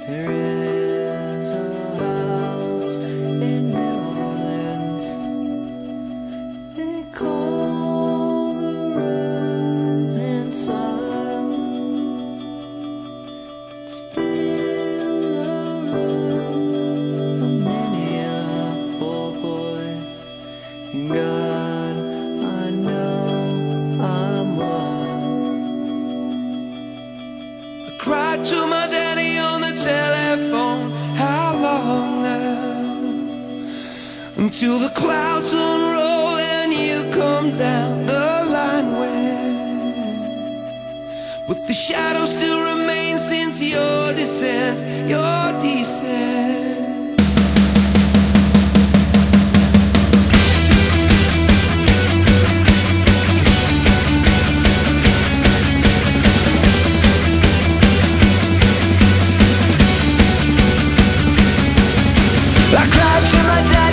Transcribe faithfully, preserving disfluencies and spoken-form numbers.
There is a house in New Orleans they call the rising sun. It's been the run of many a poor boy, and God, I know I'm one. I cried to my daddy on the telephone, how long now? Until the clouds unroll and you come down the line when, but the shadow still remains since your descent, your descent. I cried to my dad